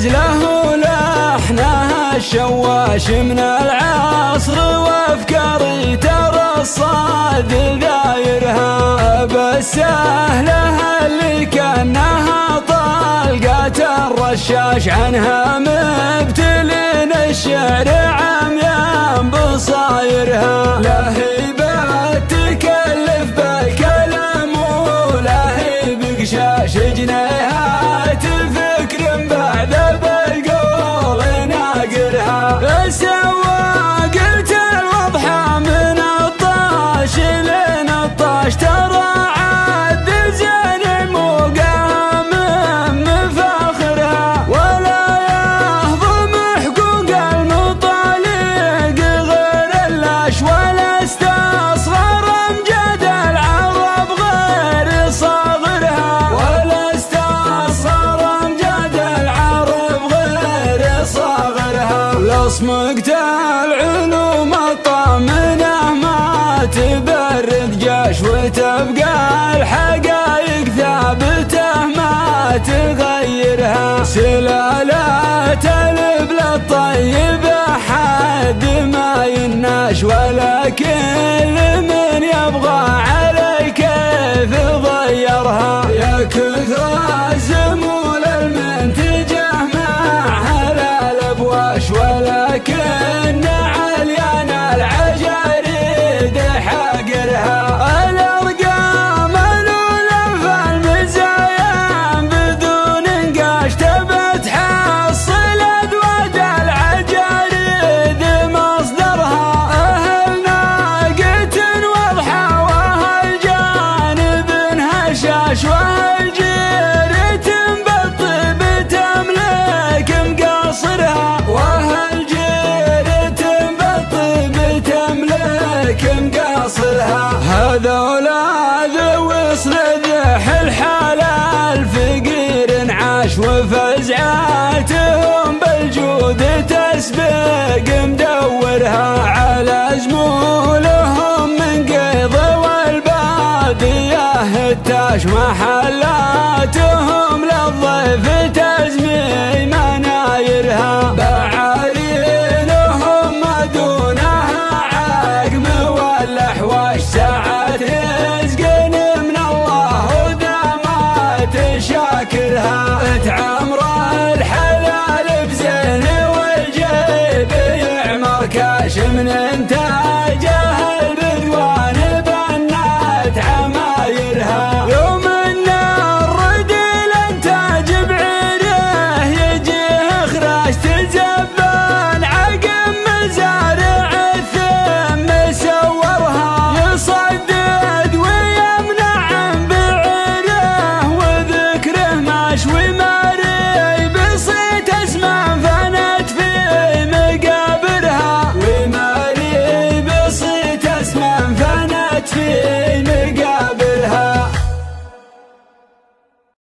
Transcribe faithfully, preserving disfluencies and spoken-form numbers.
غزله لحنها الشواش من العصر، وافكاري ترصاد ذايرها بالسهله اللي كانها طلقات الرشاش، عنها مبتلين الشعر عميان بصايرها. لهيبة تكلف بالكلام ولهيب قشاش جنيهات فكر بعد بالقول ناقرها. سوا قلت الوضحى من الطاش لين الطاش، ترى عاد زين موقعها من مفاخرها، ولا يهضم حقوق المطالق غير اللاش، ولا استصغر امجاد العرب غير صاغرها، ولا استصغر امجاد العرب غير صاغرها. لصمقت العلوم الطامنه ما تبرد جاش، وتبقى الحقائق ثابته ما تغيرها. سلالة الابل الطيب حد ما يناش، ولكن من يبغى علي كيف ضيرها. يا كثر الزمول المنتجه مع الابواش، ولكن عليان العجاريد حقرها. الارقام الاولى في المزايا بدون نقاش، تبى تحصل ادواد العجاريد مصدرها. اهل ناقة وضحى واهل جانب هشاش، واهل جيرة بالطيب تملك مقاصرها، واهل جيرة بالطيب تملك مقاصرها. هذولا ذوي صندح الحال الفقير عاش، وفزعاتهم بالجود تسبق مدورها. على زمولهم من قيض والبادية التاش، محلاتهم للضيف تزمير